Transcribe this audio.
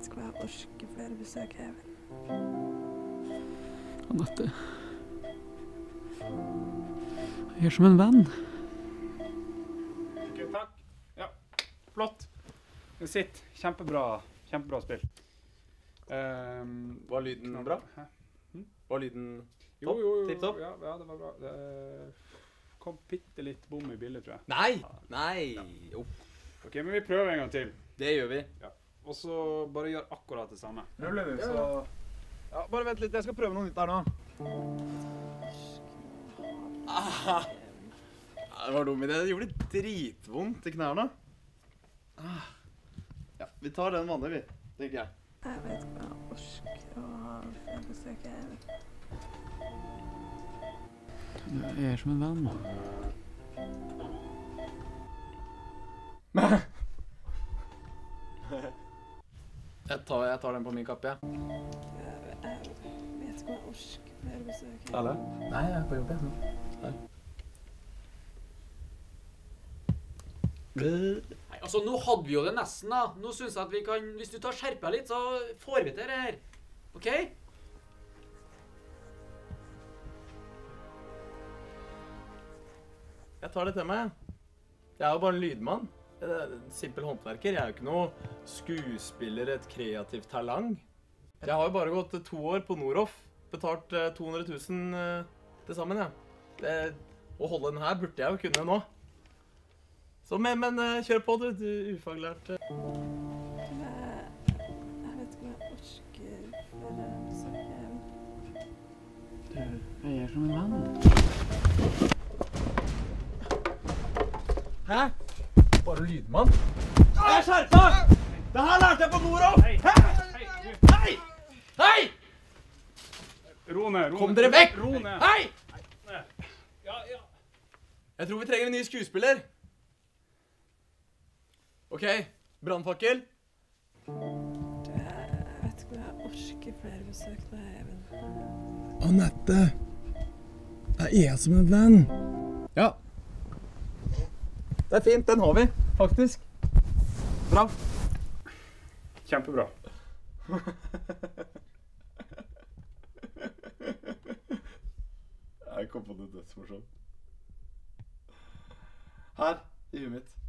vet ikke hva jeg orker flere besøk, Even. Anette. Jeg er som en venn. Ok, takk. Ja, flott. Sitt. Kjempebra spill. Var lyden bra? Hæ? Var lyden Jo. Tipp-topp? Ja, det var bra. Det kom bitte litt bom i bildet, tror jeg. Nei. Jo. Ok, men vi prøver en gang til. Det gjør vi. Ja. Og så bare gjør akkurat det samme. Ruller vi, så... Ja, bare vent litt, jeg skal prøve noe nytt her nå. Det var dum idé. Det gjorde dritvondt i knærne. Ja, vi tar den vanlige, vi, tenker jeg. Jeg vet ikke hva jeg orker å ha flere besøk, Even. Jeg er som en venn. Jeg tar den på min kappe, ja. Jeg vet ikke hva jeg orker flere besøk, Even. Alle? Nei, jeg er på jobb, jeg. Nei, altså, nå hadde vi jo det nesten, da. Nå synes jeg at vi kan, hvis du tar skjerpet litt, så får vi til det her. Ok? Jeg tar det til meg. Jeg er jo bare en lydmann. Jeg er en simpel håndverker. Jeg er jo ikke noe skuespiller, et kreativt talang. Jeg har jo bare gått 2 år på Noroff. Betalt 200 000 til sammen, ja. Å holde den her burde jeg jo kunne nå. Så, men kjør på, du ufaglært. Jeg vet ikke hva jeg orker flere besøk, Even. Jeg er som en venn. Hæ? Bare lydmann? Jeg skjerpa! Det her lærte jeg på Noroff! Hei! Ro ned. Kom dere vekk! Ro ned. Hei! Ja. Jeg tror vi trenger en ny skuespiller. Ok, brannfakkel. Jeg vet ikke hva jeg orker flere besøk med, Even. Anette, jeg er som en venn. Ja. Det er fint, den har vi, faktisk. Bra. Kjempebra. Jeg kom på det dødsmorsomt. Her, i huet mitt.